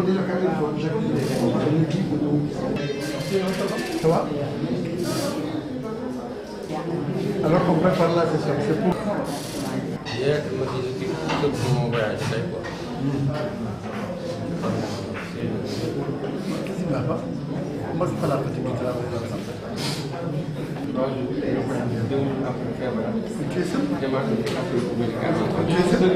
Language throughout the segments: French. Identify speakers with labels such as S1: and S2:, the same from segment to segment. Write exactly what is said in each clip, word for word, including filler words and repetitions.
S1: déjà quand même, ça va? Alors qu'on prépare la session, c'est pour...
S2: Hier, je me disais que pour mon voyage, c'est quoi?
S1: C'est là-bas. Moi, c'est pas la petite qui travaille dans ça. Tu es seul? Tu es seul?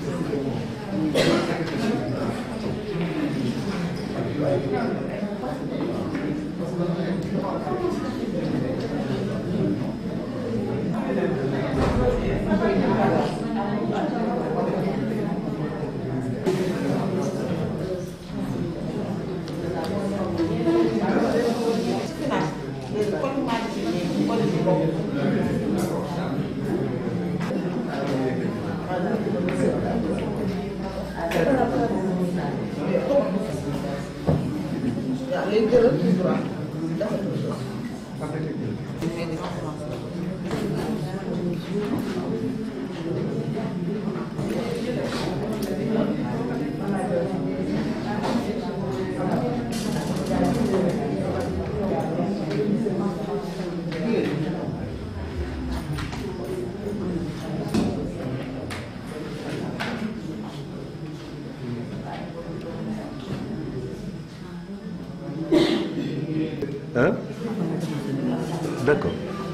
S3: Hein? D'accord.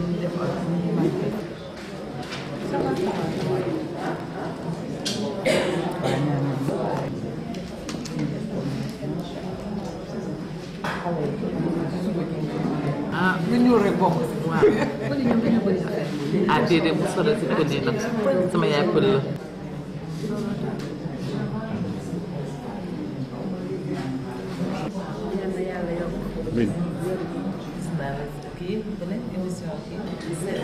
S4: ah lu ñuul rek bokk si waaw. ah déedéet bu soobee si pël yi nag sama yaay pël la.
S3: Oui.
S4: kii beneen émission kii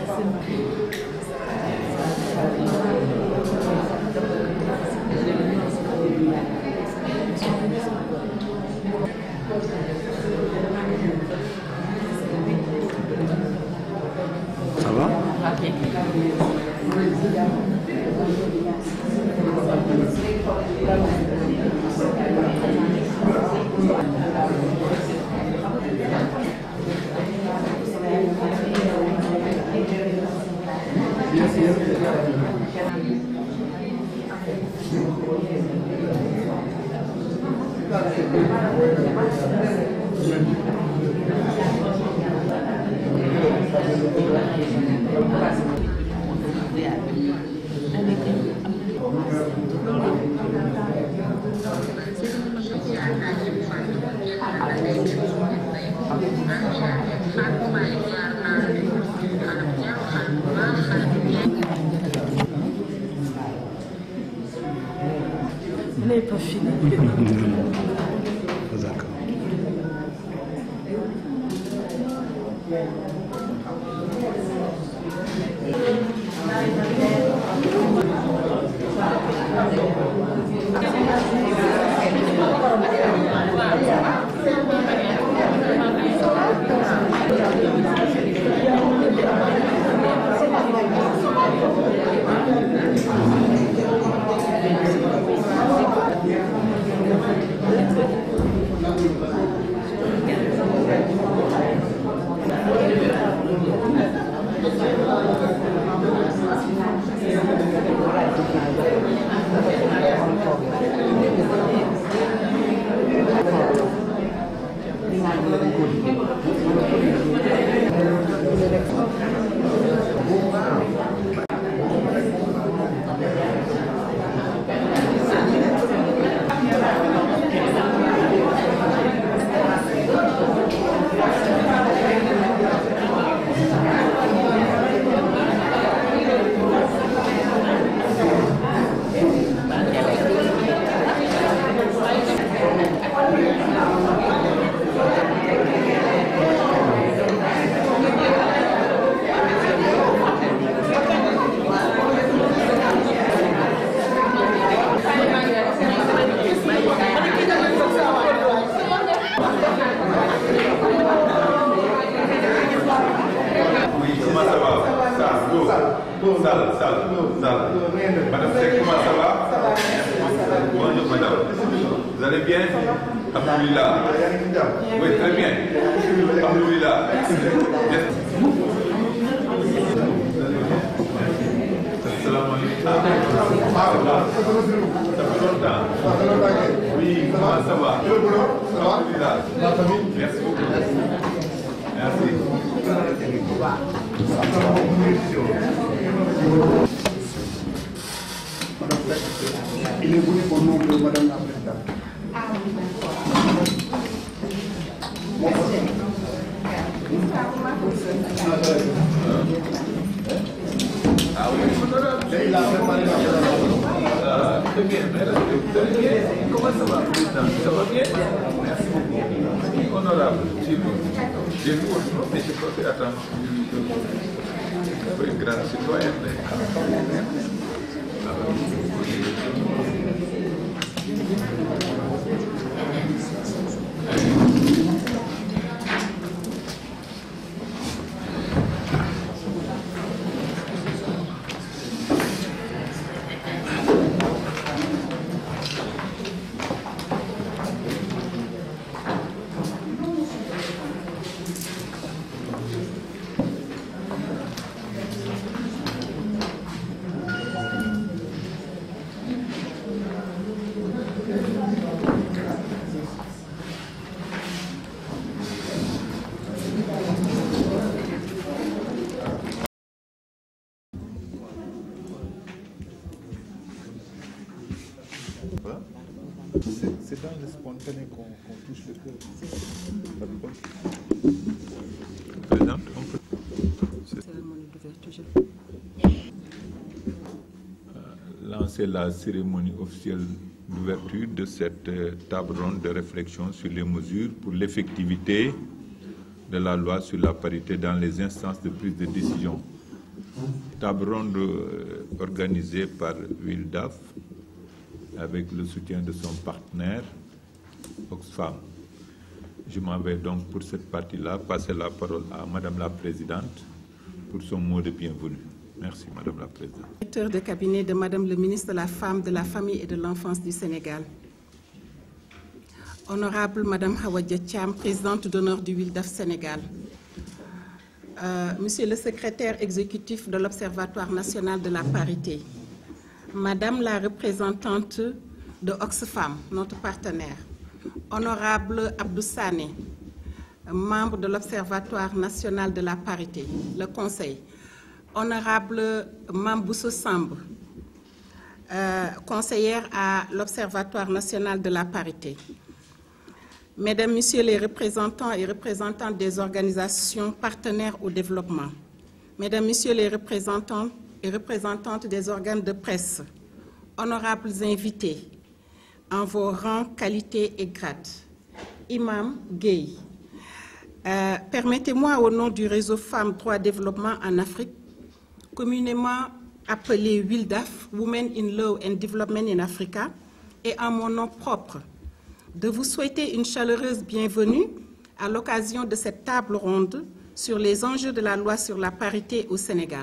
S3: Ça va?
S4: Elle n'est pas finie.
S3: D'accord.
S5: Sall, Sall, Sall. Madame Seck, comment ça va? Bonjour madame. Vous allez bien? Alhamdulillah. Oui, très bien. Alhamdulillah. Salam alaikum. Ça fait longtemps. Oui, comment ça va? Alhamdulillah. Merci beaucoup. Merci.
S1: Il est venu au nom de Madame la Présidente.
S5: Ah oui,
S1: Il a préparé la
S5: euh, très bien, merci. Très bien. Comment ça va, président? Ça va bien? Merci beaucoup. Honorable, j'ai vu, j'ai vu votre nom, mais je n'ai pas fait attention. Vous êtes grand citoyen.
S6: C'est dans le spontané qu'on qu touche le cœur.
S5: Présidente, on peut... lancer la cérémonie officielle d'ouverture de cette table ronde de réflexion sur les mesures pour l'effectivité de la loi sur la parité dans les instances de prise de décision. Table ronde organisée par WILDAF avec le soutien de son partenaire Oxfam. Je m'en vais donc pour cette partie-là passer la parole à Madame la Présidente pour son mot de bienvenue. Merci Madame la Présidente.
S7: Directeur de cabinet de Madame le ministre de la Femme, de la Famille et de l'Enfance du Sénégal. Honorable Madame Hawadja Thiam, présidente d'honneur du WILDAF Sénégal. Euh, Monsieur le secrétaire exécutif de l'Observatoire national de la parité. Madame la représentante de Oxfam, notre partenaire. Honorable Abdou Sané, membre de l'Observatoire national de la parité, le Conseil. Honorable Mambousso Samb, euh, conseillère à l'Observatoire national de la parité. Mesdames, Messieurs les représentants et représentantes des organisations partenaires au développement. Mesdames, Messieurs les représentants et représentantes des organes de presse, honorables invités, en vos rangs, qualités et grades. Imam Gueye, euh, permettez-moi au nom du réseau Femmes Droit Développement en Afrique, communément appelé WILDAF, Women in Law and Development in Africa, et en mon nom propre, de vous souhaiter une chaleureuse bienvenue à l'occasion de cette table ronde sur les enjeux de la loi sur la parité au Sénégal.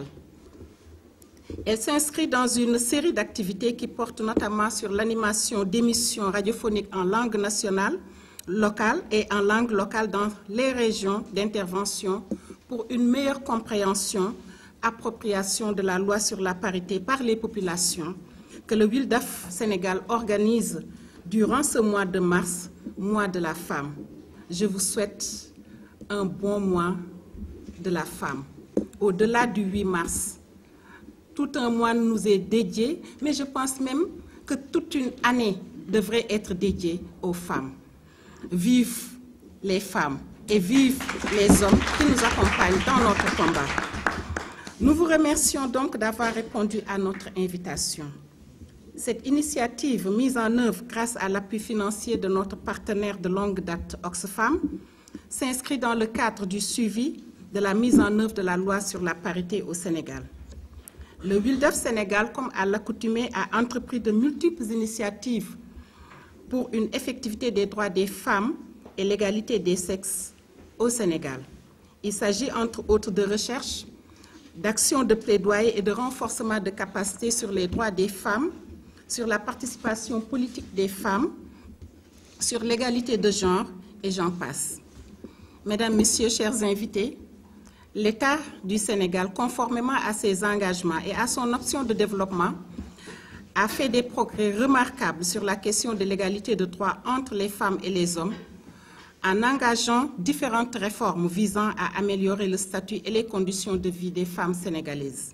S7: Elle s'inscrit dans une série d'activités qui portent notamment sur l'animation d'émissions radiophoniques en langue nationale, locale et en langue locale dans les régions d'intervention pour une meilleure compréhension, appropriation de la loi sur la parité par les populations que le WILDAF Sénégal organise durant ce mois de mars, mois de la femme. Je vous souhaite un bon mois de la femme. Au-delà du huit mars, tout un mois nous est dédié, mais je pense même que toute une année devrait être dédiée aux femmes. Vive les femmes et vive les hommes qui nous accompagnent dans notre combat. Nous vous remercions donc d'avoir répondu à notre invitation. Cette initiative mise en œuvre grâce à l'appui financier de notre partenaire de longue date Oxfam s'inscrit dans le cadre du suivi de la mise en œuvre de la loi sur la parité au Sénégal. Le WILDAF Sénégal, comme à l'accoutumée, a entrepris de multiples initiatives pour une effectivité des droits des femmes et l'égalité des sexes au Sénégal. Il s'agit entre autres de recherche, d'actions de plaidoyer et de renforcement de capacités sur les droits des femmes, sur la participation politique des femmes sur l'égalité de genre, et j'en passe. Mesdames, Messieurs, chers invités, l'État du Sénégal, conformément à ses engagements et à son option de développement, a fait des progrès remarquables sur la question de l'égalité de droits entre les femmes et les hommes, en engageant différentes réformes visant à améliorer le statut et les conditions de vie des femmes sénégalaises.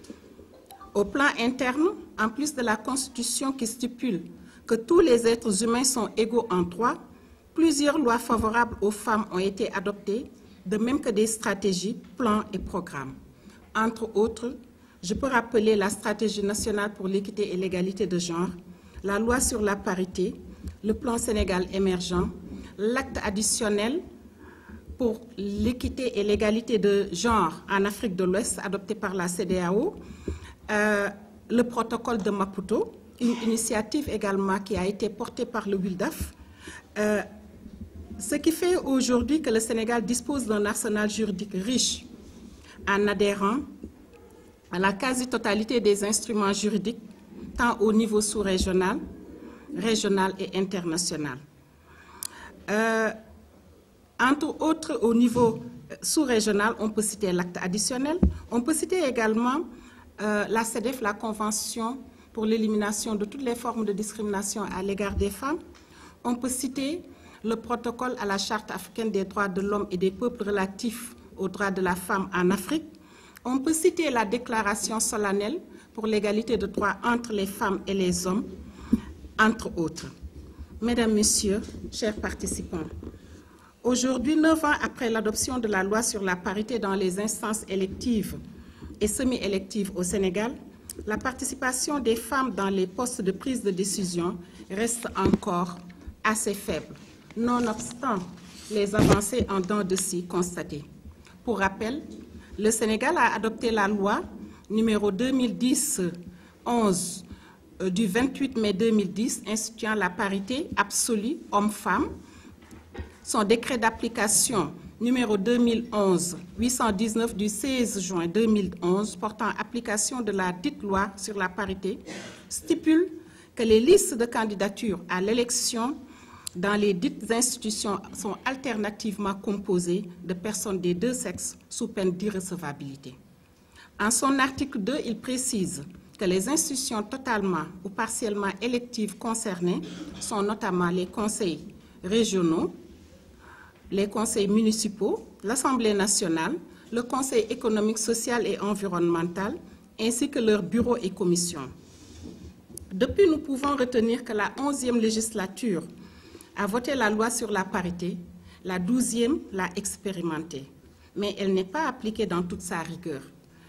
S7: Au plan interne, en plus de la Constitution qui stipule que tous les êtres humains sont égaux en droit, plusieurs lois favorables aux femmes ont été adoptées, de même que des stratégies, plans et programmes. Entre autres, je peux rappeler la stratégie nationale pour l'équité et l'égalité de genre, la loi sur la parité, le plan Sénégal émergent, l'acte additionnel pour l'équité et l'égalité de genre en Afrique de l'Ouest adopté par la C D A O, euh, le protocole de Maputo, une initiative également qui a été portée par le WILDAF, euh, ce qui fait aujourd'hui que le Sénégal dispose d'un arsenal juridique riche en adhérant à la quasi-totalité des instruments juridiques, tant au niveau sous-régional, régional et international. Euh, entre autres, au niveau sous-régional, on peut citer l'acte additionnel. On peut citer également euh, la C E D E F, la Convention pour l'élimination de toutes les formes de discrimination à l'égard des femmes. On peut citer le protocole à la Charte africaine des droits de l'homme et des peuples relatifs aux droits de la femme en Afrique. On peut citer la déclaration solennelle pour l'égalité de droits entre les femmes et les hommes, entre autres. Mesdames, Messieurs, chers participants, aujourd'hui, neuf ans après l'adoption de la loi sur la parité dans les instances électives et semi-électives au Sénégal, la participation des femmes dans les postes de prise de décision reste encore assez faible, nonobstant les avancées en dents de scie constatées. Pour rappel, le Sénégal a adopté la loi numéro deux mille dix onze du vingt-huit mai deux mille dix instituant la parité absolue homme-femme. Son décret d'application numéro deux mille onze huit cent dix-neuf du seize juin deux mille onze portant application de la dite loi sur la parité stipule que les listes de candidature à l'élection dans les dites institutions sont alternativement composées de personnes des deux sexes sous peine d'irrecevabilité. En son article deux, il précise que les institutions totalement ou partiellement électives concernées sont notamment les conseils régionaux, les conseils municipaux, l'Assemblée nationale, le Conseil économique, social et environnemental, ainsi que leurs bureaux et commissions. Depuis, nous pouvons retenir que la onzième législature a voté la loi sur la parité, la douzième l'a expérimentée, mais elle n'est pas appliquée dans toute sa rigueur.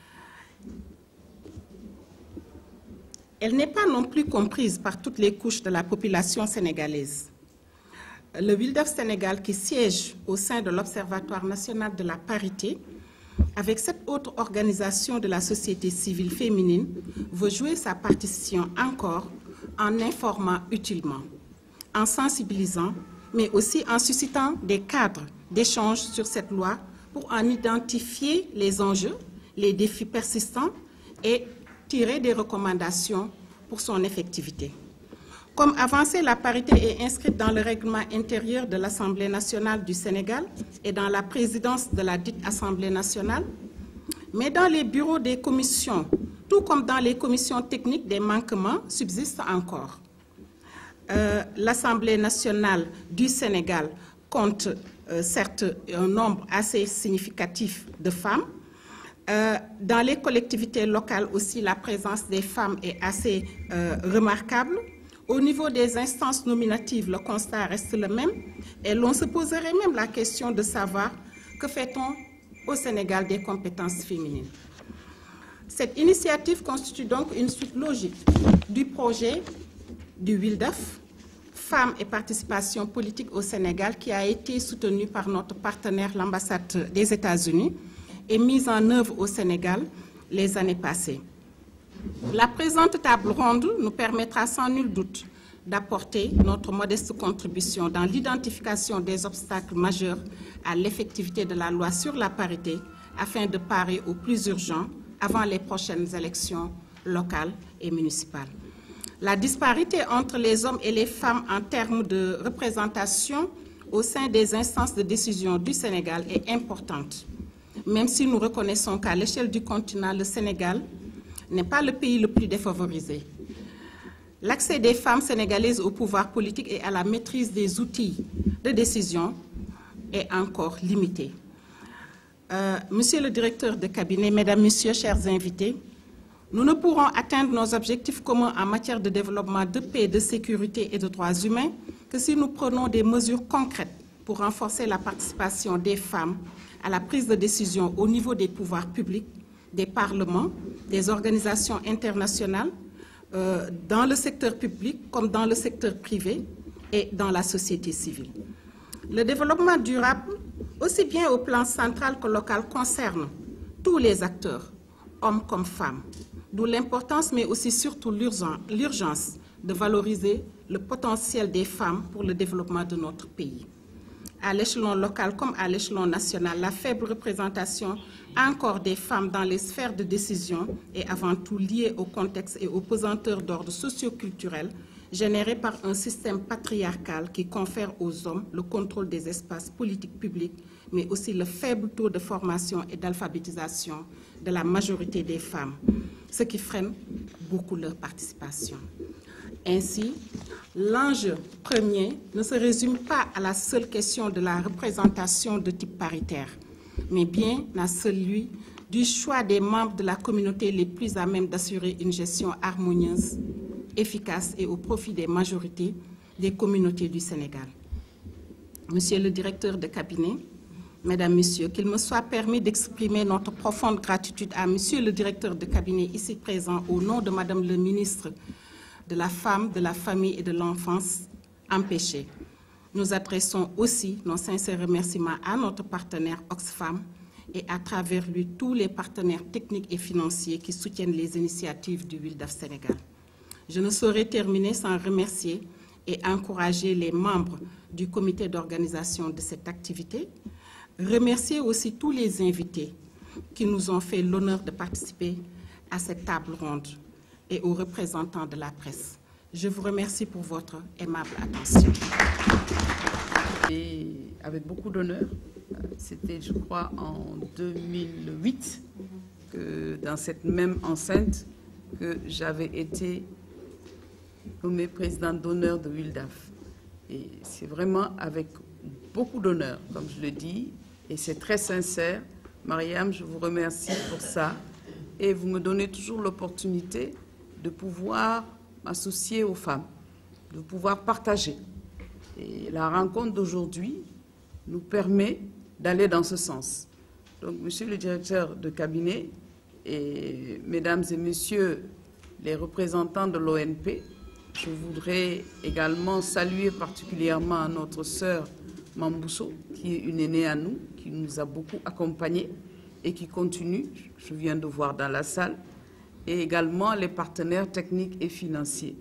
S7: Elle n'est pas non plus comprise par toutes les couches de la population sénégalaise. Le WILDAF Sénégal, qui siège au sein de l'Observatoire national de la parité, avec cette autre organisation de la société civile féminine, veut jouer sa partition encore en informant utilement, en sensibilisant, mais aussi en suscitant des cadres d'échange sur cette loi pour en identifier les enjeux, les défis persistants et tirer des recommandations pour son effectivité. Comme avancé, la parité est inscrite dans le règlement intérieur de l'Assemblée nationale du Sénégal et dans la présidence de la dite Assemblée nationale, mais dans les bureaux des commissions, tout comme dans les commissions techniques, des manquements subsistent encore. Euh, L'Assemblée nationale du Sénégal compte euh, certes un nombre assez significatif de femmes. Euh, dans les collectivités locales aussi, la présence des femmes est assez euh, remarquable. Au niveau des instances nominatives, le constat reste le même et l'on se poserait même la question de savoir que fait-on au Sénégal des compétences féminines. Cette initiative constitue donc une suite logique du projet du WILDAF, Femmes et participation politique au Sénégal, qui a été soutenu par notre partenaire, l'ambassade des États-Unis, et mise en œuvre au Sénégal les années passées. La présente table ronde nous permettra sans nul doute d'apporter notre modeste contribution dans l'identification des obstacles majeurs à l'effectivité de la loi sur la parité afin de parer au plus urgent avant les prochaines élections locales et municipales. La disparité entre les hommes et les femmes en termes de représentation au sein des instances de décision du Sénégal est importante, même si nous reconnaissons qu'à l'échelle du continent, le Sénégal n'est pas le pays le plus défavorisé. L'accès des femmes sénégalaises au pouvoir politique et à la maîtrise des outils de décision est encore limité. Euh, Monsieur le directeur de cabinet, Mesdames, Messieurs, chers invités, nous ne pourrons atteindre nos objectifs communs en matière de développement de paix, de sécurité et de droits humains que si nous prenons des mesures concrètes pour renforcer la participation des femmes à la prise de décision au niveau des pouvoirs publics, des parlements, des organisations internationales, euh, dans le secteur public comme dans le secteur privé et dans la société civile. Le développement durable, aussi bien au plan central que local, concerne tous les acteurs, hommes comme femmes, d'où l'importance, mais aussi surtout l'urgence de valoriser le potentiel des femmes pour le développement de notre pays. À l'échelon local comme à l'échelon national, la faible représentation encore des femmes dans les sphères de décision est avant tout liée au contexte et aux pesanteurs d'ordre socio-culturel générés par un système patriarcal qui confère aux hommes le contrôle des espaces politiques publics, mais aussi le faible taux de formation et d'alphabétisation de la majorité des femmes, ce qui freine beaucoup leur participation. Ainsi, l'enjeu premier ne se résume pas à la seule question de la représentation de type paritaire, mais bien à celui du choix des membres de la communauté les plus à même d'assurer une gestion harmonieuse, efficace et au profit des majorités des communautés du Sénégal. Monsieur le directeur de cabinet, Mesdames, Messieurs, qu'il me soit permis d'exprimer notre profonde gratitude à Monsieur le directeur de cabinet ici présent au nom de Madame le ministre de la Femme, de la Famille et de l'Enfance empêchée. Nous adressons aussi nos sincères remerciements à notre partenaire Oxfam et à travers lui tous les partenaires techniques et financiers qui soutiennent les initiatives du WILDAF Sénégal. Je ne saurais terminer sans remercier et encourager les membres du comité d'organisation de cette activité, remercier aussi tous les invités qui nous ont fait l'honneur de participer à cette table ronde et aux représentants de la presse. Je vous remercie pour votre aimable attention.
S8: Et avec beaucoup d'honneur, c'était, je crois, en deux mille huit, que dans cette même enceinte, que j'avais été nommée présidente d'honneur de WILDAF. Et c'est vraiment avec beaucoup d'honneur, comme je le dis, et c'est très sincère. Mariam, je vous remercie pour ça. Et vous me donnez toujours l'opportunité de pouvoir m'associer aux femmes, de pouvoir partager. Et la rencontre d'aujourd'hui nous permet d'aller dans ce sens. Donc, Monsieur le directeur de cabinet et Mesdames et Messieurs les représentants de l'O N P, je voudrais également saluer particulièrement notre sœur Mambousso, qui est une aînée à nous, qui nous a beaucoup accompagnés et qui continue, je viens de voir dans la salle, et également les partenaires techniques et financiers.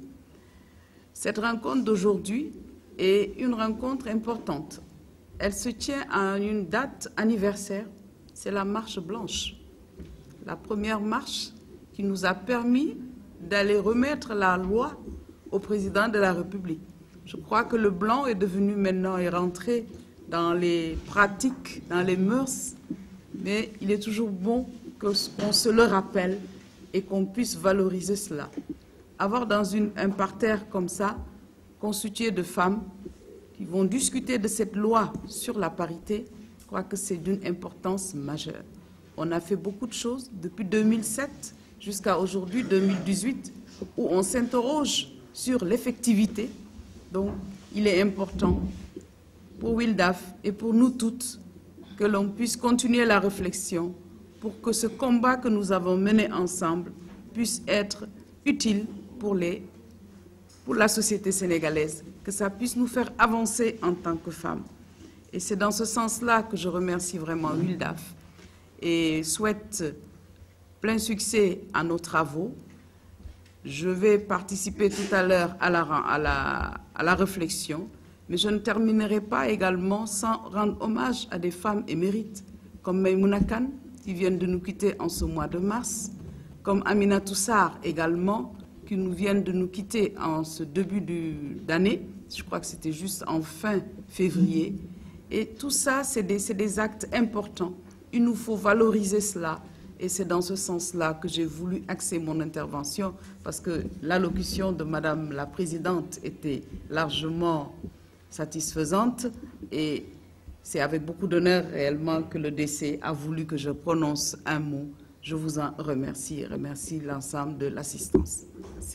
S8: Cette rencontre d'aujourd'hui est une rencontre importante. Elle se tient à une date anniversaire, c'est la marche blanche. La première marche qui nous a permis d'aller remettre la loi au président de la République. Je crois que le blanc est devenu maintenant, est rentré dans les pratiques, dans les mœurs, mais il est toujours bon qu'on se le rappelle et qu'on puisse valoriser cela. Avoir dans une, un parterre comme ça, constitué de femmes qui vont discuter de cette loi sur la parité, je crois que c'est d'une importance majeure. On a fait beaucoup de choses depuis deux mille sept jusqu'à aujourd'hui, deux mille dix-huit, où on s'interroge sur l'effectivité. Donc, il est important pour WILDAF et pour nous toutes que l'on puisse continuer la réflexion pour que ce combat que nous avons mené ensemble puisse être utile pour, les, pour la société sénégalaise, que ça puisse nous faire avancer en tant que femmes. Et c'est dans ce sens-là que je remercie vraiment WILDAF et souhaite plein succès à nos travaux. Je vais participer tout à l'heure à la, à, la, à la réflexion, mais je ne terminerai pas également sans rendre hommage à des femmes émérites, comme Maïmouna Kane, qui viennent de nous quitter en ce mois de mars, comme Amina Toussar également, qui nous viennent de nous quitter en ce début d'année. Je crois que c'était juste en fin février. Et tout ça, c'est des, c'est des actes importants. Il nous faut valoriser cela. Et c'est dans ce sens-là que j'ai voulu axer mon intervention, parce que l'allocution de Madame la Présidente était largement satisfaisante. Et c'est avec beaucoup d'honneur réellement que le D C a voulu que je prononce un mot. Je vous en remercie et remercie l'ensemble de l'assistance. Merci.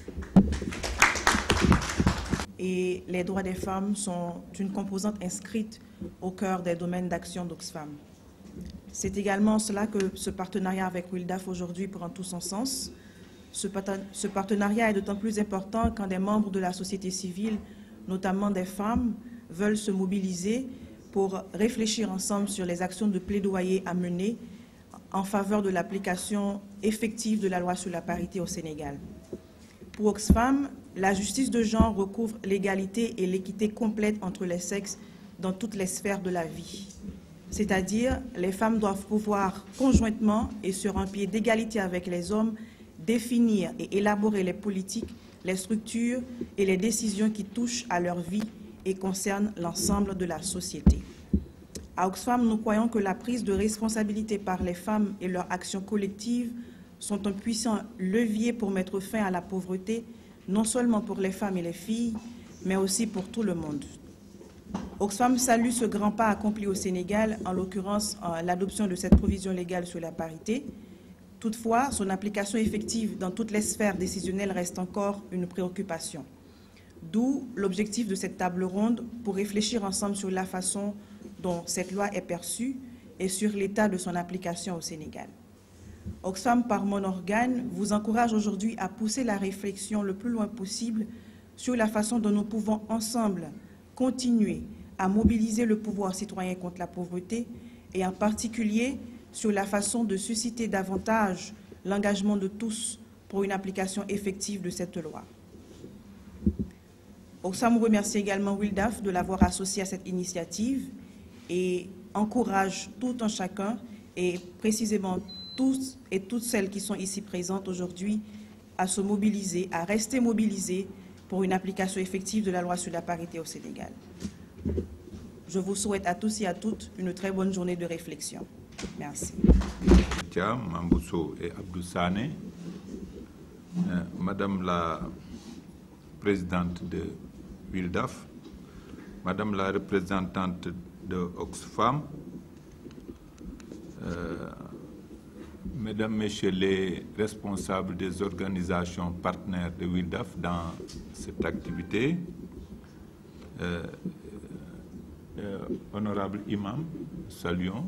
S9: Et les droits des femmes sont une composante inscrite au cœur des domaines d'action d'Oxfam. C'est également cela que ce partenariat avec WILDAF aujourd'hui prend tout son sens. Ce, ce partenariat est d'autant plus important quand des membres de la société civile, notamment des femmes, veulent se mobiliser pour réfléchir ensemble sur les actions de plaidoyer à mener en faveur de l'application effective de la loi sur la parité au Sénégal. Pour Oxfam, la justice de genre recouvre l'égalité et l'équité complète entre les sexes dans toutes les sphères de la vie. C'est-à-dire, les femmes doivent pouvoir conjointement et sur un pied d'égalité avec les hommes définir et élaborer les politiques, les structures et les décisions qui touchent à leur vie et concernent l'ensemble de la société. À Oxfam, nous croyons que la prise de responsabilité par les femmes et leur action collective sont un puissant levier pour mettre fin à la pauvreté, non seulement pour les femmes et les filles, mais aussi pour tout le monde. Oxfam salue ce grand pas accompli au Sénégal, en l'occurrence l'adoption de cette provision légale sur la parité. Toutefois, son application effective dans toutes les sphères décisionnelles reste encore une préoccupation. D'où l'objectif de cette table ronde pour réfléchir ensemble sur la façon dont cette loi est perçue et sur l'état de son application au Sénégal. Oxfam, par mon organe, vous encourage aujourd'hui à pousser la réflexion le plus loin possible sur la façon dont nous pouvons ensemble continuer à mobiliser le pouvoir citoyen contre la pauvreté et en particulier sur la façon de susciter davantage l'engagement de tous pour une application effective de cette loi. Oxfam remercie également WILDAF de l'avoir associé à cette initiative et encourage tout un chacun et précisément tous et toutes celles qui sont ici présentes aujourd'hui à se mobiliser, à rester mobilisés pour une application effective de la loi sur la parité au Sénégal. Je vous souhaite à tous et à toutes une très bonne journée de réflexion. Merci.
S5: Mambousso et Abdou Sané, euh, Madame la présidente de WILDAF, Madame la représentante de Oxfam, euh, Mesdames, Messieurs les responsables des organisations partenaires de WILDAF dans cette activité, euh, euh, honorable imam, saluons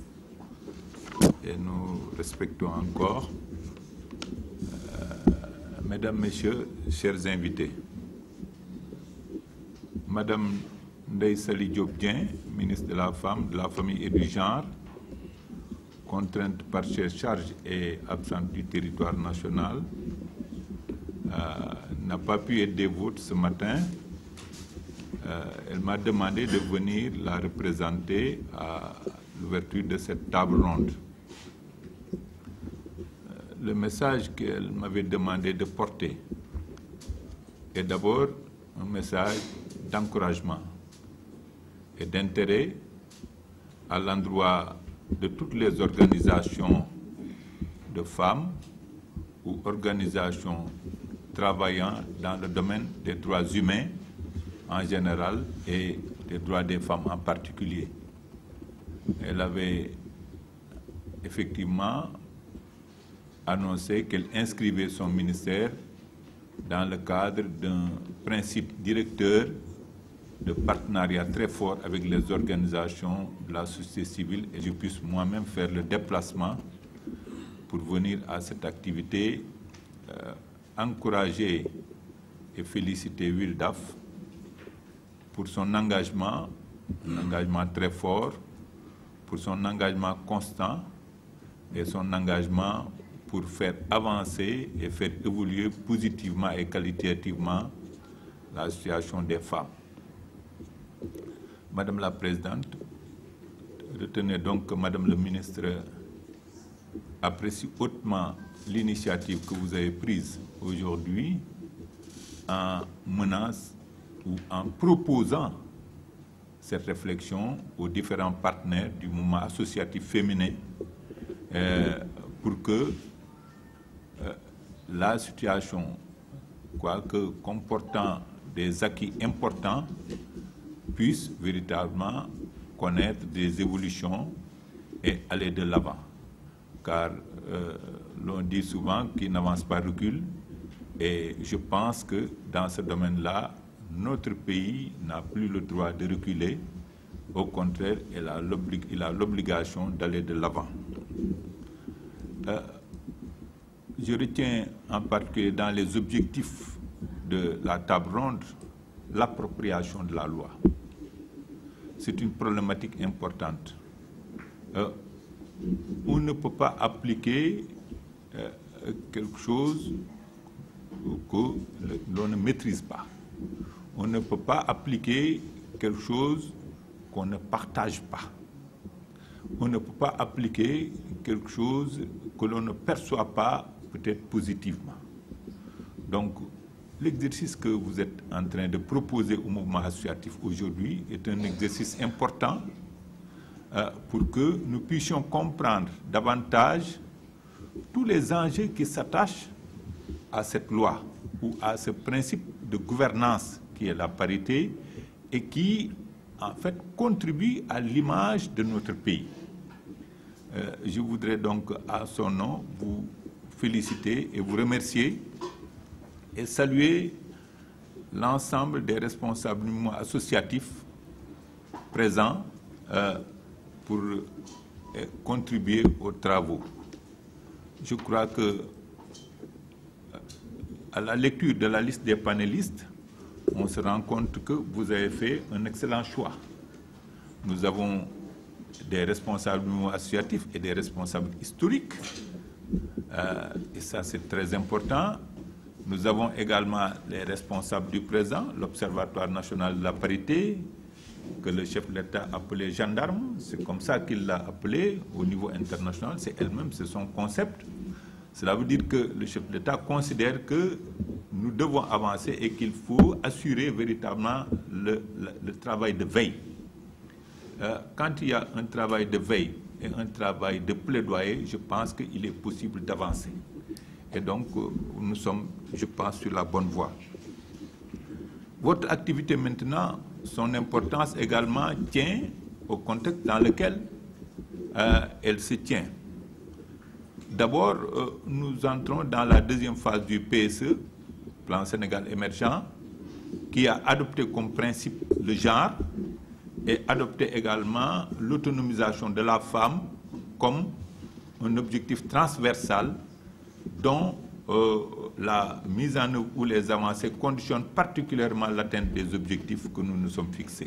S5: et nous respectons encore. Euh, Mesdames, Messieurs, chers invités, Madame Ndeye Saly Diop Dieng, ministre de la Femme, de la Famille et du Genre, contrainte par ses charges et absente du territoire national, euh, n'a pas pu être dévote ce matin. Euh, elle m'a demandé de venir la représenter à l'ouverture de cette table ronde. Euh, le message qu'elle m'avait demandé de porter est d'abord un message d'encouragement et d'intérêt à l'endroit de toutes les organisations de femmes ou organisations travaillant dans le domaine des droits humains en général et des droits des femmes en particulier. Elle avait effectivement annoncé qu'elle inscrivait son ministère dans le cadre d'un principe directeur de partenariat très fort avec les organisations de la société civile et je puisse moi-même faire le déplacement pour venir à cette activité, euh, encourager et féliciter WILDAF pour son engagement, un engagement très fort, pour son engagement constant et son engagement pour faire avancer et faire évoluer positivement et qualitativement la situation des femmes. Madame la Présidente, retenez donc que Madame le Ministre apprécie hautement l'initiative que vous avez prise aujourd'hui en menant ou en proposant cette réflexion aux différents partenaires du mouvement associatif féminin euh, pour que euh, la situation, quoique comportant des acquis importants, puisse véritablement connaître des évolutions et aller de l'avant. Car euh, l'on dit souvent qu'il n'avance pas recule, et je pense que dans ce domaine-là, notre pays n'a plus le droit de reculer. Au contraire, il a l'obligation d'aller de l'avant. Euh, je retiens en particulier dans les objectifs de la table ronde l'appropriation de la loi. C'est une problématique importante. Euh, on ne peut pas appliquer euh, quelque chose que l'on ne maîtrise pas. On ne peut pas appliquer quelque chose qu'on ne partage pas. On ne peut pas appliquer quelque chose que l'on ne perçoit pas peut-être positivement. Donc, l'exercice que vous êtes en train de proposer au mouvement associatif aujourd'hui est un exercice important euh, pour que nous puissions comprendre davantage tous les enjeux qui s'attachent à cette loi ou à ce principe de gouvernance qui est la parité et qui, en fait, contribue à l'image de notre pays. Euh, je voudrais donc, à son nom, vous féliciter et vous remercier et saluer l'ensemble des responsables du mouvement associatif présents euh, pour euh, contribuer aux travaux. Je crois que à la lecture de la liste des panélistes, on se rend compte que vous avez fait un excellent choix. Nous avons des responsables du mouvement associatif et des responsables historiques, euh, et ça c'est très important. Nous avons également les responsables du présent, l'Observatoire national de la parité, que le chef de l'État a appelé gendarme, c'est comme ça qu'il l'a appelé au niveau international, c'est elle-même, c'est son concept. Cela veut dire que le chef de l'État considère que nous devons avancer et qu'il faut assurer véritablement le, le, le travail de veille. Euh, quand il y a un travail de veille et un travail de plaidoyer, je pense qu'il est possible d'avancer. Et donc, euh, nous sommes, je pense, sur la bonne voie. Votre activité maintenant, son importance également tient au contexte dans lequel euh, elle se tient. D'abord, euh, nous entrons dans la deuxième phase du P S E, Plan Sénégal émergent, qui a adopté comme principe le genre et adopté également l'autonomisation de la femme comme un objectif transversal dont euh, la mise en œuvre ou les avancées conditionnent particulièrement l'atteinte des objectifs que nous nous sommes fixés.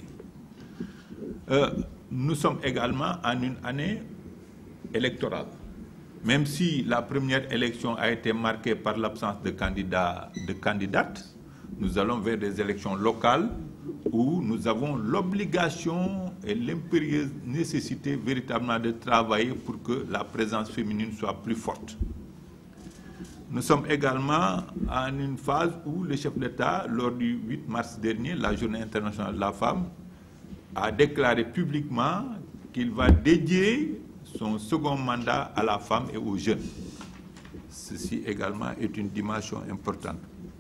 S5: Euh, nous sommes également en une année électorale. Même si la première élection a été marquée par l'absence de candidats, de candidates, nous allons vers des élections locales où nous avons l'obligation et l'impérieuse nécessité véritablement de travailler pour que la présence féminine soit plus forte. Nous sommes également en une phase où le chef d'État, lors du huit mars dernier, la Journée internationale de la femme, a déclaré publiquement qu'il va dédier son second mandat à la femme et aux jeunes. Ceci également est une dimension importante.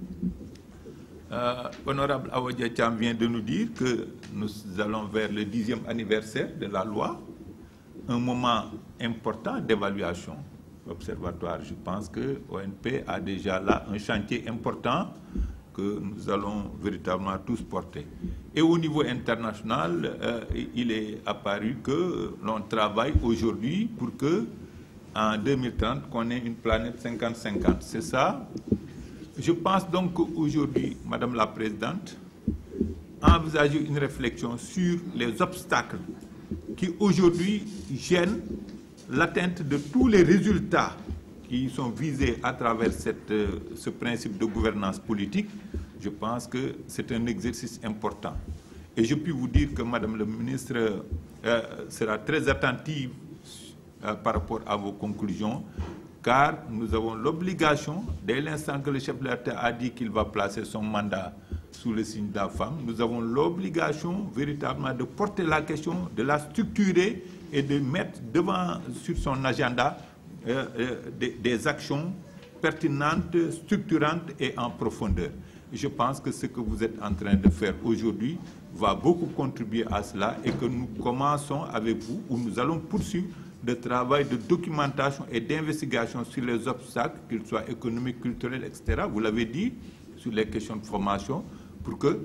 S5: Euh, Honorable Awadja Thiam vient de nous dire que nous allons vers le dixième anniversaire de la loi, un moment important d'évaluation. L'Observatoire, je pense que O N P a déjà là un chantier important que nous allons véritablement tous porter. Et au niveau international, euh, il est apparu que l'on travaille aujourd'hui pour que, en deux mille trente, qu'on ait une planète cinquante cinquante. C'est ça. Je pense donc qu'aujourd'hui, Madame la Présidente, envisager une réflexion sur les obstacles qui aujourd'hui gênent l'atteinte de tous les résultats qui sont visés à travers cette, ce principe de gouvernance politique, je pense que c'est un exercice important. Et je puis vous dire que Madame le ministre euh, sera très attentive euh, par rapport à vos conclusions car nous avons l'obligation, dès l'instant que le chef de l'État a dit qu'il va placer son mandat sous le signe de la femme, nous avons l'obligation véritablement de porter la question, de la structurer et de mettre devant, sur son agenda, euh, euh, des, des actions pertinentes, structurantes et en profondeur. Je pense que ce que vous êtes en train de faire aujourd'hui va beaucoup contribuer à cela et que nous commençons avec vous, où nous allons poursuivre le travail de documentation et d'investigation sur les obstacles, qu'ils soient économiques, culturels, et cetera. Vous l'avez dit, sur les questions de formation, pour que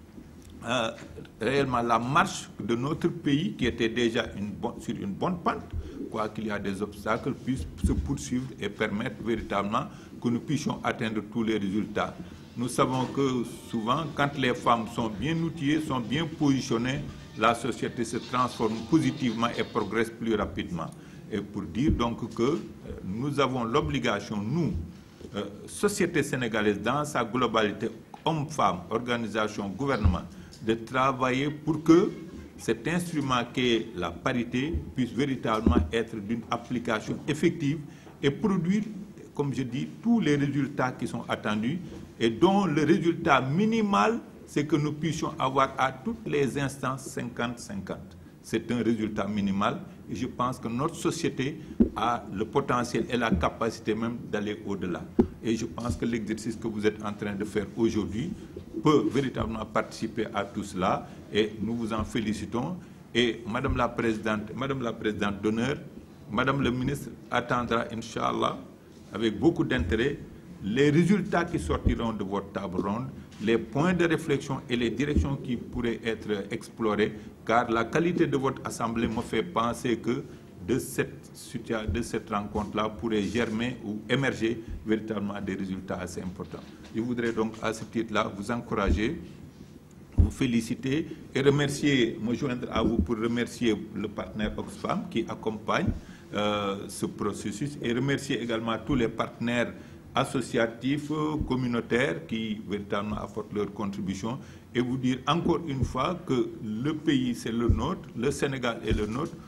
S5: euh, réellement la marche de notre pays, qui était déjà une bonne, sur une bonne pente, quoi qu'il y a des obstacles, puisse se poursuivre et permettre véritablement que nous puissions atteindre tous les résultats. Nous savons que souvent, quand les femmes sont bien outillées, sont bien positionnées, la société se transforme positivement et progresse plus rapidement. Et pour dire donc que euh, nous avons l'obligation, nous, euh, société sénégalaise dans sa globalité, hommes, femmes, organisations, gouvernement, de travailler pour que cet instrument qu'est la parité puisse véritablement être d'une application effective et produire, comme je dis, tous les résultats qui sont attendus et dont le résultat minimal, c'est que nous puissions avoir à toutes les instances cinquante cinquante. C'est un résultat minimal et je pense que notre société a le potentiel et la capacité même d'aller au-delà. Et je pense que l'exercice que vous êtes en train de faire aujourd'hui peut véritablement participer à tout cela et nous vous en félicitons. Et Madame la Présidente, Madame la Présidente d'honneur, Madame le Ministre attendra, Inch'Allah, avec beaucoup d'intérêt, les résultats qui sortiront de votre table ronde, les points de réflexion et les directions qui pourraient être explorées, car la qualité de votre Assemblée me fait penser que de cette, de cette rencontre-là pourrait germer ou émerger véritablement des résultats assez importants. Je voudrais donc à ce titre-là vous encourager, vous féliciter et remercier, me joindre à vous pour remercier le partenaire Oxfam qui accompagne euh, ce processus et remercier également tous les partenaires associatifs, communautaires qui véritablement apportent leur contribution et vous dire encore une fois que le pays c'est le nôtre, le Sénégal est le nôtre,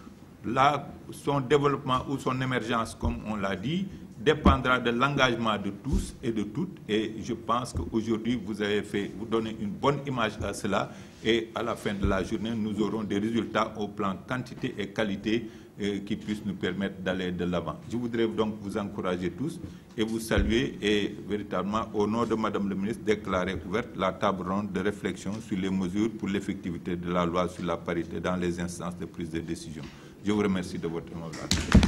S5: là son développement ou son émergence comme on l'a dit dépendra de l'engagement de tous et de toutes et je pense qu'aujourd'hui vous avez fait, vous donnez une bonne image à cela et à la fin de la journée nous aurons des résultats au plan quantité et qualité euh, qui puissent nous permettre d'aller de l'avant. Je voudrais donc vous encourager tous et vous saluer et véritablement au nom de Madame le Ministre déclarer ouverte la table ronde de réflexion sur les mesures pour l'effectivité de la loi sur la parité dans les instances de prise de décision. Je vous remercie de votre attention.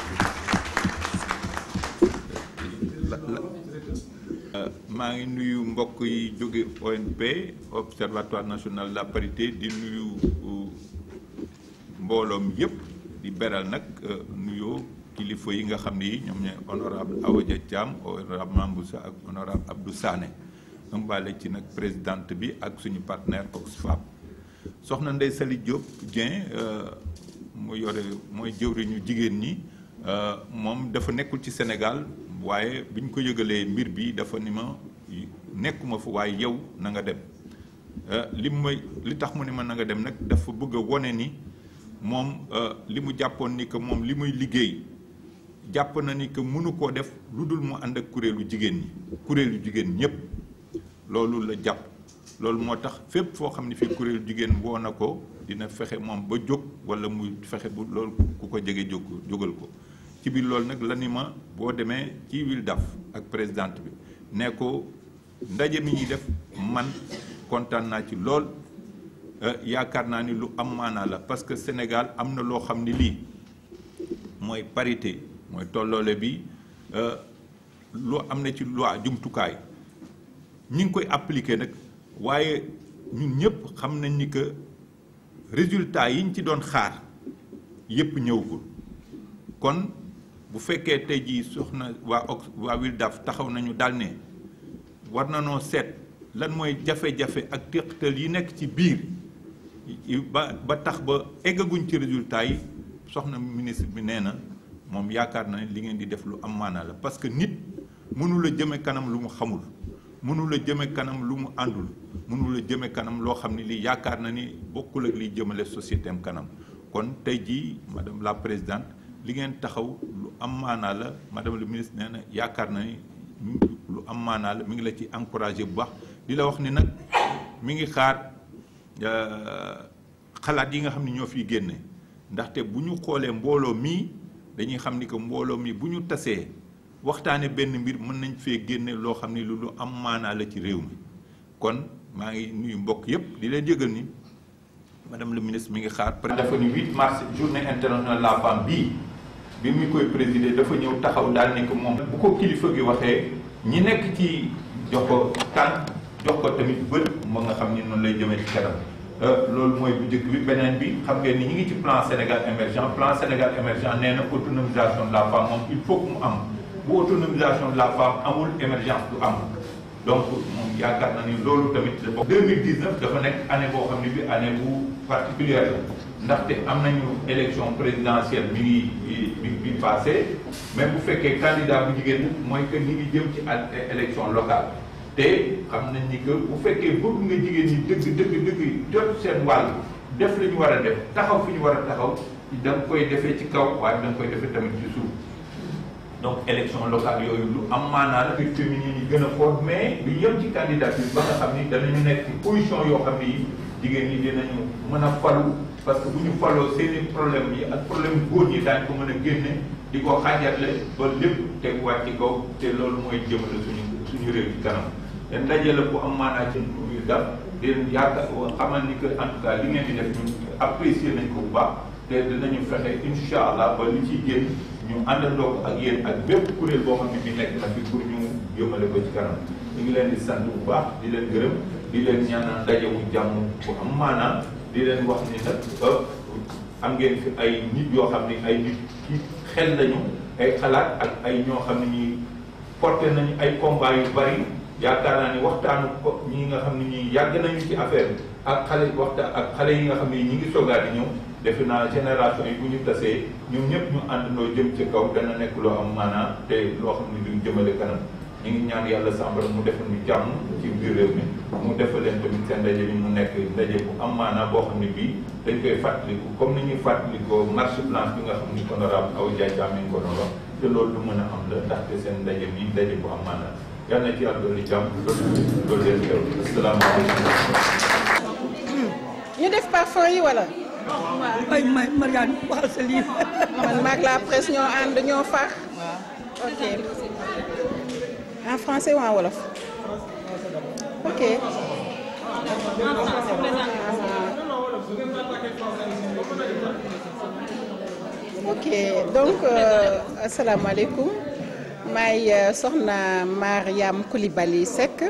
S5: maa ngi nuyu mbokk yi jóge O N P Observatoire national de la parité di nuyu mbooloom yëpp di beral nag nuyoo kilifa yi nga xam ne yi ñoom ñooy honorable Awadja Thiam honorable Mamboussa ak honorable Abdou Sané ñoom baale ci nag présidente bi ak suñu partenaire Oxfam soxna Ndeye Sali Diop Dieng mu yore mooy jëwriñu jigéen ñi moom dafa nekkul ci Sénégal waaye bi ñu ko yëgalee mbir bi dafa ni ma nekkuma fa waaye yow na nga dem li may li tax mu ne ma na nga dem nag dafa bëgg a wone ni moom li mu jàppoon ni que moom li muy liggéey jàpp na ni que mënu koo def lu dul mu ànd ak kuréelu jigéen ñi kuréelu jigéen ñëpp loolu la jàpp loolu moo tax fépp foo xam ne fii kuréelu jigéen woo na ko dina fexe moom ba jóg wala muy fexe bu loolu ku ko jege jóg jógal ko ci biir loolu nag la ni ma boo demee ci Wildaf ak présidente bi ne ko ndaje mi ñuy def man kontaan naa ci lool yaakaar naa ni lu am maanaa la parce que Sénégal am na loo xam ni lii mooy parité mooy tolloole bi loo am na ci loi jumtukaay ñi ngi koy appliquer nag waaye ñun ñëpp xam nañ ni que résultat yi ñu ci doon xaar yëpp ñëwagul kon bu fekkee tey jii soxna waa Ox waa Wildaf taxaw nañu daal ne war na noo seet lan mooy jafe-jafe ak teqtal yi nekk ci biir ba ba tax ba eggaguñ ci résultat yi soxna ministre bi nee na moom yaakaar na ne li ngeen di def lu am maanaa la parce que nit mënu la jëme kanam lu mu xamul mënu la jëme kanam lu mu àndul mënu la jëme kanam loo xam ne lii yaakaar na ni bokkul ak liy jëmale société am kanam kon tey jii madame la présidente li ngeen taxaw lu am maanaa la madame le ministre nee na yaakaar na ni lu am maanaa la mi ngi la ci encouragé bu baax di la wax ni nag mi ngi xaar xalaat yi nga xam ne ñoo fiy génne ndaxte bu ñu xoolee mbooloo mii dañuy xam ni que mbooloo mi bu ñu tasee waxtaane benn mbir mën nañ fee génne loo xam ni lu lu am maanaa la ci réew mi kon maa ngi nuyu mbokk yépp di leen yëgal ni madame le ministre mi ngi xaar. dafa ni huit mars journée internationale de la femme bii bi muy koy présider dafa ñëw taxaw daal ni ko moom bu ko kilifa gi waxee ñi nekk ci jox ko tànk jox ko tamit bët moo nga xam ni noonu lay jëmee ci kanam loolu mooy bu njëkk bi beneen bi xam ngeen ni ñu ngi ci plan Sénégal émergent plan Sénégal émergent nee na autonomisation de la femme moom il faut que mu am bu autonomisation de la femme amul émergence du am donc moom yaakaar na ni loolu tamit dafa deux mille dix-neuf dafa nekk année boo xam ne bi année bu particulière la ndaxte am nañu élection présidentielle mi ngi bi bi passé mais bu fekkee candidat bu jigéen mooy que ñi ngi jëm ci élection locale te xam nañ ni que bu fekkee bëgg nga jigéen ñi dëgg dëgg dëgg jot seen wàll def li ñu war a def taxaw fi ñu war a taxaw da nga koy defee ci kaw waaye da nga koy defee tamit ci suuf donc élection locale yooyu lu am maanaa la lutte féminine yi gën a fort mais lu yem ci candidature ba nga xam ni danañu nekk ci position yoo xam ni jigéen ñi dinañu mën a falu parce que bu ñu faloo seeni problème yi ak problème góor ñi daañu ko mën a génne di ko xaajatle ba lépp teguwaat ci kaw te loolu mooy jëmale suñu suñu réew ci kanam te ndaje la bu am maanaa ci yu daf di leen yaakaar xamal ni que en tout cas li ngeen di def ñun apprécier nañ ko bu baax te dinañu fexe incha allah ba li ciy génn ñu àndandoo ko ak yéen ak bépp kuréel boo xam ne bi nekk na fi pour ñu jëmale ko ci kanam ñu ngi leen di sant bu baax di leen gërëm di leen ñaanal ndaje bu jàmm bu am maanaam di leen wax ni nag am ngeen fi ay nit yoo xam ne ay nit ci xel lañu ay xalaat ak ay ñoo xam ne ñi porté nañu ay combat yu bari yaakaar naa ni waxtaanu ko ñi nga xam ne ñi yàgg nañu ci affaire ak xale waxtaan ak xale yi nga xam ne ñi ngi soogaa di ñëw defe naa génération yi bu ñu tasee ñoom ñëpp ñu àndandoo jëm ci kaw dana nekk loo am maanaa te loo xam ne duñ jëmale kanam ñu ngi ñaan yàlla sàmbara mu defal ñu jàmm ci biir réew mi mu defal leen tamit seen ndaje bi mu nekk ndaje bu am maanaa boo xam ne bii dañ koy fàttaliku comme ni ñuy fàttalikoo marche blanche bi nga xam ni honorable Awa Diaye Thiam mi ngi ko doon wax te loolu lu mën a am la ndaxte seen ndaje bi ndaje bu am maanaa yal na ci yàlla dolli jàmm loolu loolu leen teew asalaamaaleykum.
S7: ñu def parfum yi wala.
S10: ay may Mariane waxal sa lii.
S7: man maag la presse ñoo ànd ñoo far. ok. en français ou en wolof. ok. ok donc euh, asalaamaaleykum maay soxna Mariam Coulibaly Seck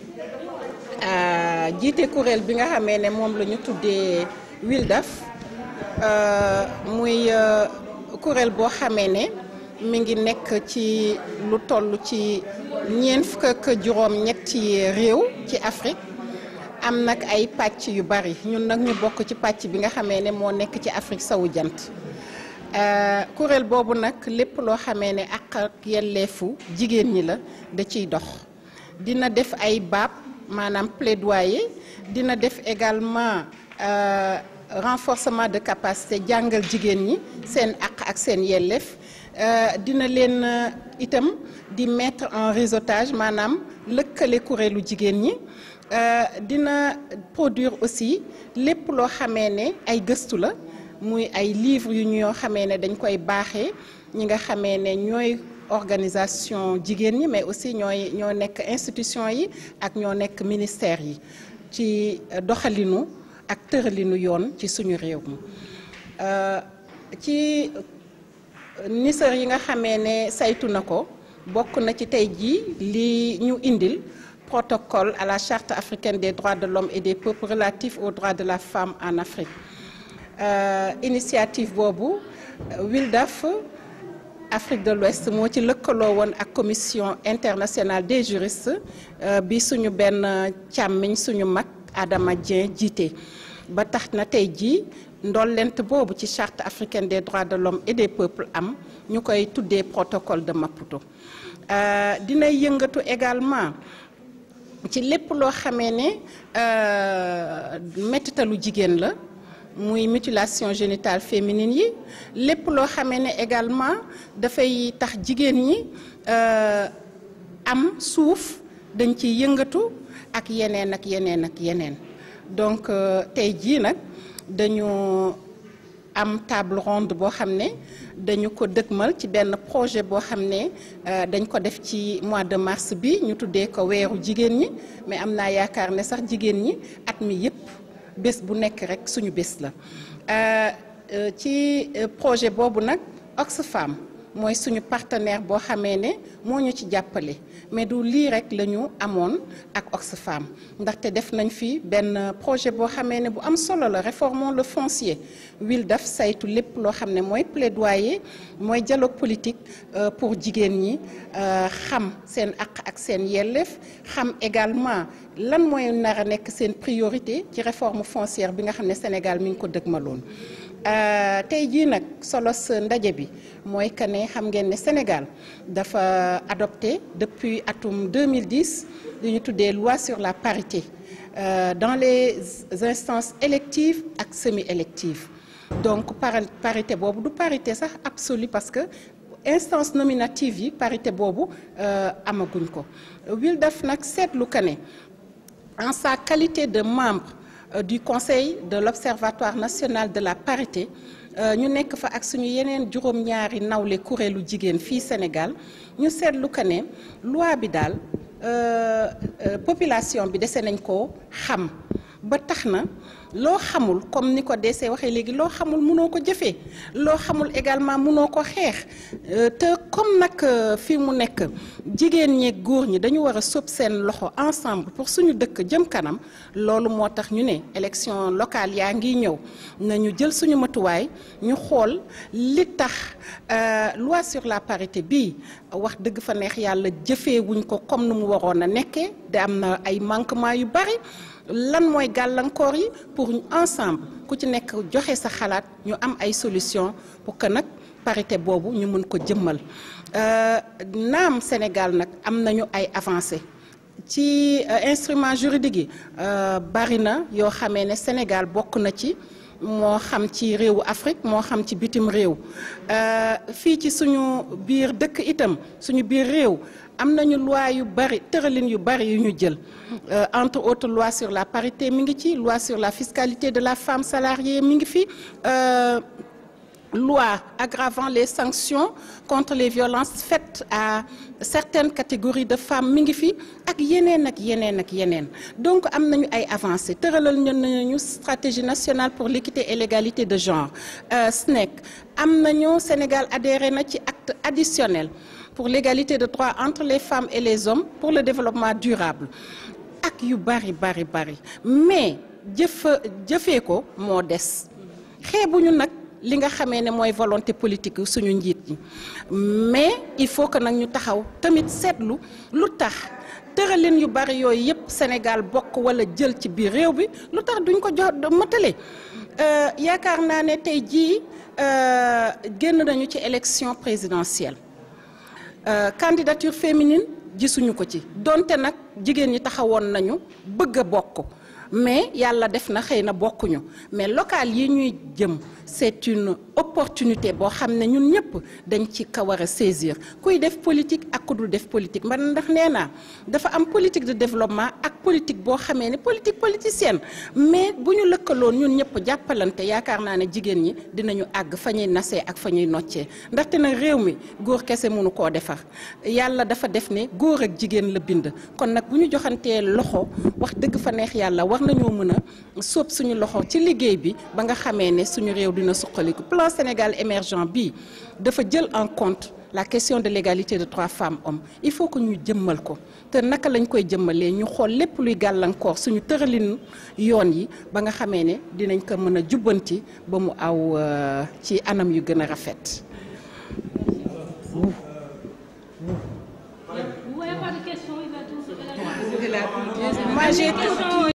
S7: jiite kuréel bi nga xamee ne moom la ñu tuddee WILDAF muy kuréel boo xamee ne mi ngi nekk ci lu toll ci ñeent fukk ak juróom ñetti réew ci Afrique am nag ay pàcc yu bari ñun nag ñu bokk ci pàcc bi nga xamee ne moo nekk ci Afrique sowu jant kuréel boobu nag lépp loo xamee ne àq ak yelleefu jigéen ñi la da ciy dox dina def ay baab maanaam plaidoyer dina def également euh, renforcement de capacité jàngal jigéen ñi seen àq ak seen yelleef euh, dina leen euh, itam di mettre en réseautage maanaam lëkkale kuréelu jigéen ñi euh, dina produire aussi lépp loo xamee ne ay gëstu la muy ay livres yu ñoo xamee ne dañ koy baaxee ñi nga xamee ne ñooy organisation jigéen ñi mais aussi ñooy ñoo nekk institution yi ak ñoo nekk ministère yi ci doxalinu ak tëralinu yoon ci suñu réew mi ci nisër yi nga xamee ne saytu na ko bokk na ci tey jii li ñu indil protocole à la charte africaine des droits de l'homme et des peuples relatifs aux droits de la femme en Afrique euh, initiative boobu WILDAF Afrique de l'Ouest moo ci lëkkaloo woon ak commission internationale des juristes bi suñu benn càmmiñ suñu mag Adama Dieng jiite ba tax na tey jii ndollent boobu ci charte africaine des droits de l'homme et des peuples am ñu koy tuddee protocole de Maputo dina yëngatu également ci lépp loo xamee ne mettitalu jigéen la muy mutilation génitale féminine yi lépp loo xamee ne également dafay tax jigéen ñi am suuf dañ ciy yëngatu ak yeneen ak yeneen ak yeneen donc tey jii nag dañu am table ronde boo xam ne dañu ko dëgmal ci benn projet boo xam ne dañ ko def ci mois de mars bi ñu tuddee ko weeru jigéen ñi mais am naa yaakaar ne sax jigéen ñi at mi yépp bés bu nekk rek suñu bés la ci projet boobu nag Oxfam mooy suñu partenaire boo xamee ne moo ñu ci jàppale mais du lii rek la ñu amoon ak Oxfam ndaxte def nañ fi benn projet boo xamee ne bu am solo la réformons le foncier WILDAF saytu lépp loo xam ne mooy plaidoyer mooy dialogue politique pour jigéen ñi xam seen àq ak seen yelleef xam également lan mooy nar a nekk seen priorité ci réforme foncière bi nga xam ne Sénégal mi ngi ko dëgmaloon. tey jii nag solos ndaje bi mooy que ne xam ngeen ne Sénégal dafa adopté depuis atum deux mille dix li ñu tuddee loi sur la parité euh, dans les instances électives ak semi-électives donc parité boobu du parité sax absolue parce que instance nominative yi parité boobu euh, amaguñ ko WILDAF nag seetlu que ne en sa qualité de membre du Conseil de l'Observatoire national de la parité ñu nekk fa ak suñu yeneen juróom-ñaari nawle kuréelu jigéen fii Sénégal ñu seetlu que ne loi bi daal population bi dese nañ koo xam ba tax na loo xamul comme ni ko desee waxee léegi loo xamul mënoo ko jëfee loo xamul également mënoo ko xeex te comme nag fi mu nekk jigéen ñi góor ñi dañu war a sóob seen loxo ensemble pour suñu dëkk jëm kanam loolu moo tax ñu ne élection locale yaa ngi ñëw nañu jël suñu matuwaay ñu xool li tax loi sur la parité bii wax dëgg fa neex yàlla jëfee wuñ ko comme nu mu waroon a nekkee te am na ay manquements yu bari lan mooy gàllankoor yi pour ensemble ku ci nekk joxe sa xalaat ñu am ay solution pour que nag parité boobu ñu mën ko jëmmal naam Sénégal nag am nañu ay avancées ci instrument juridique yi bari na yoo xamee ne Sénégal bokk na ci moo xam ci réewu Afrique moo xam ci bitim réew fii ci suñu biir dëkk itam suñu biir réew am nañu loi yu bari tëralin yu bari yu ñu jël entre autres loi sur la parité mi ngi ci loi sur la fiscalité de la femme salariée mi ngi fi loi aggravant les sanctions contre les violences faites à certaines catégories de femmes mi ngi fi ak yeneen ak yeneen ak yeneen donc am nañu ay avancées tëralal ñun nañu stratégie nationale pour l'équité et l'égalité de genre S N E C am nañu Sénégal adhéré na ci acte additionnel pour l'égalité de droits entre les femmes et les hommes pour le développement durable ak yu bari bari bari mais jëf jëfee ko moo des xeebuñu nag li nga xamee ne mooy volonté politique suñu njiit yi mais il faut que nag ñu taxaw tamit seetlu lu tax tëralin yu bari yooyu yëpp Sénégal bokk wala jël ci biir réew bi lu tax duñ ko jox matale yaakaar naa ne tey jii génn nañu ci élection présidentielle candidature féminine gisuñu ko ci donte nag jigéen ñi taxawoon nañu bëgg a bokk mais yàlla def na xëy na bokkuñu mais local yi ñuy jëm c'est une opportunité boo xam ne ñun ñëpp dañ ci ka war a saisir kuy def politique ak ku dul def politique man ndax nee naa dafa am politique de développement ak politique boo xamee ne politique politicienne mais bu ñu lëkkaloon ñun ñëpp jàppalante yaakaar naa ne jigéen ñi dinañu àgg fa ñuy nasee ak fa ñuy noccee ndaxte nag réew mi góor kese mënu koo defar yàlla dafa def ne góor ak jigéen la bind kon nag bu ñu joxantee loxo wax dëgg fa neex yàlla war nañoo mën a sóob suñu loxo ci liggéey bi ba nga xamee ne suñu réew dina suqaliku plan Sénégal émergent bi dafa jël en compte la question de l'égalité de droits femmes-hommes il faut que ñu jëmmal ko te naka lañ koy jëmmalee ñu xool lépp luy gàllankoor suñu tëralin yoon yi ba nga xamee ne dinañ ko mën a jubbanti ba mu aw ci anam yu gën a rafet. Moi j'ai tout